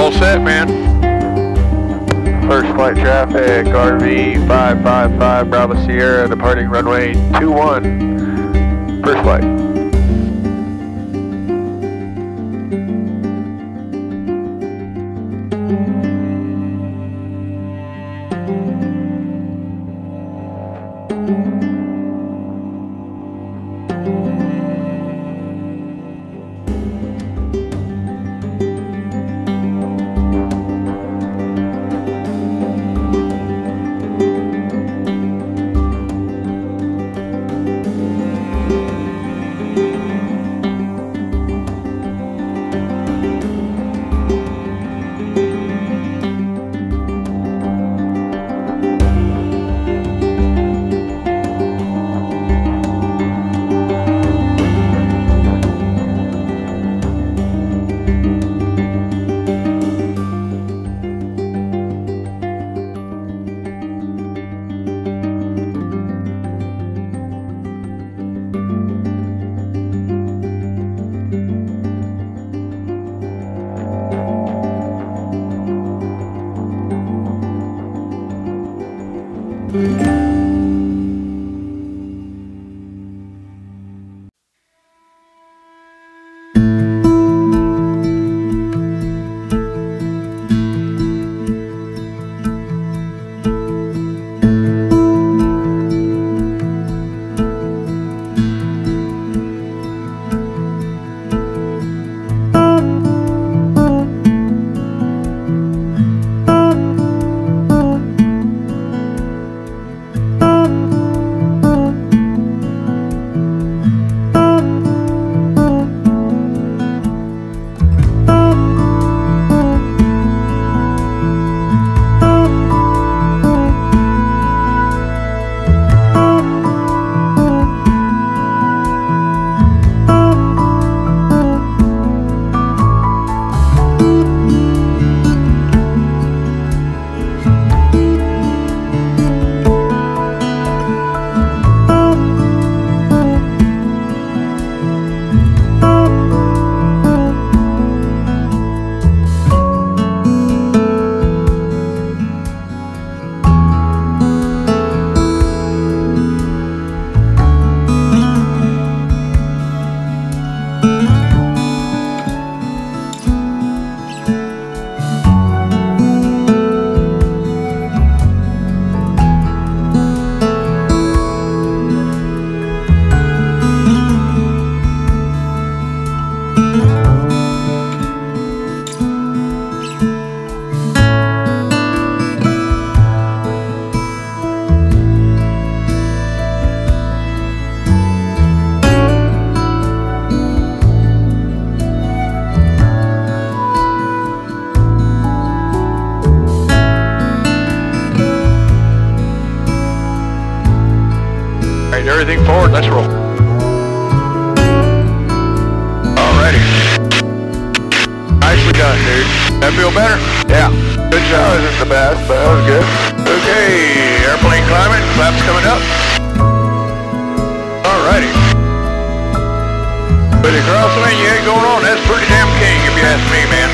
All set, man. First flight traffic, RV 555 Bravo Sierra, departing runway 21. First flight. Everything forward, let's roll. Alrighty. Nicely done, dude. That feel better? Yeah. Good job. That wasn't the best, but that was good. Okay, airplane climbing, flaps coming up. Alrighty. With the crosswind you had going on, that's pretty damn king if you ask me, man.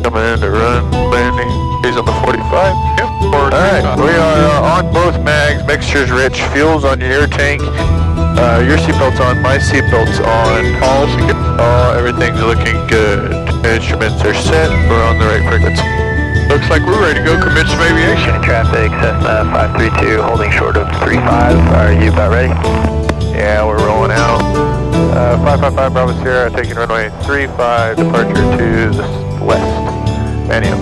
Coming in to run, landing. He's on the 45. Yep. Alright, we are on both mags, mixture's rich, fuel's on your air tank. Your seatbelt's on, my seatbelt's on. Everything's looking good. Instruments are set, we're on the right frequency. Looks like we're ready to go commit some aviation. Traffic, Cessna 532, holding short of 35. Are you about ready? Yeah, we're rolling out. 555 Bravo Sierra, taking runway 35, departure to the west. Manio.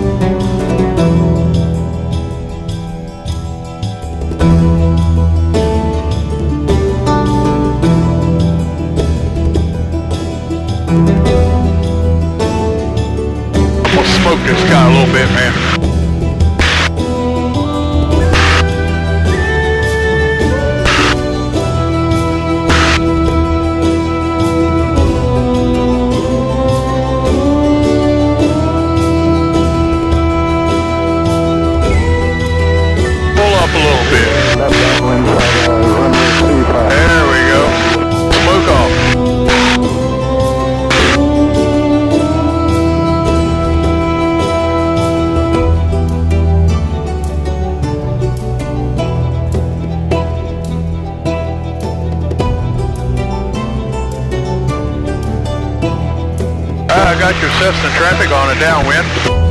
We'll smoke this guy a little bit, man. Pull up a little bit. There we go. Smoke off. I got your Cessna traffic on a downwind.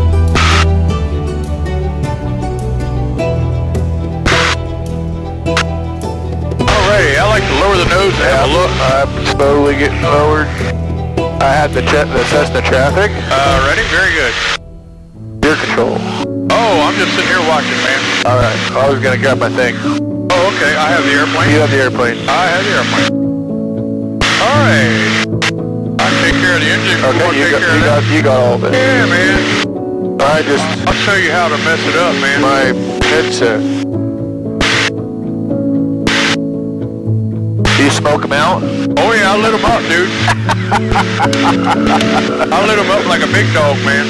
Alrighty, I like to lower the nose and have a look. I'm slowly getting lowered. I had the Cessna traffic. Ready? Very good. Gear control. Oh, I'm just sitting here watching, man. Alright, I was gonna grab my thing. Oh, okay, I have the airplane. You have the airplane. I have the airplane. Alright. I take care of the engine. Okay, you got all of it. Yeah, man. I'll show you how to mess it up, man. my headset. You smoke them out? Oh yeah, I lit them up, dude. I lit them up like a big dog, man.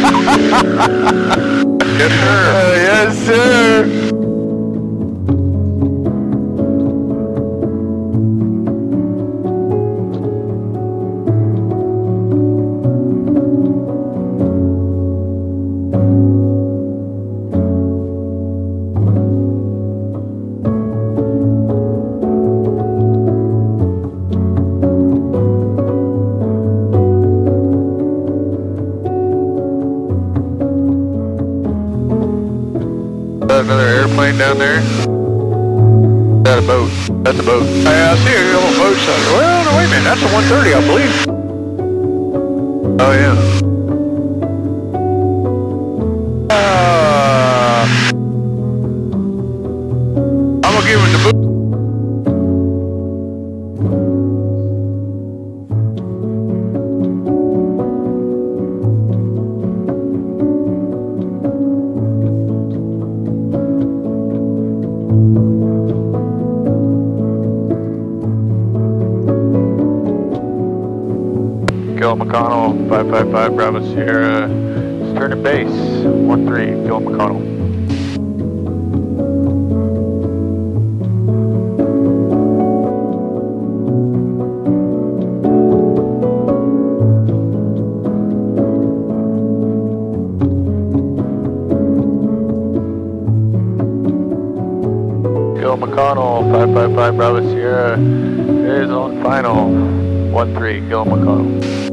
Yes, sir. Yes, sir. Another airplane down there. Is that a boat? That's a boat. I see a little boat. Well, no, wait a minute. That's a 130, I believe. Oh yeah. I'm gonna give him the boot. Gil McConnell, 555 Bravo Sierra, stern and base, 13, Gil McConnell. Gil McConnell, 555 Bravo Sierra, is on final, 13, Gil McConnell.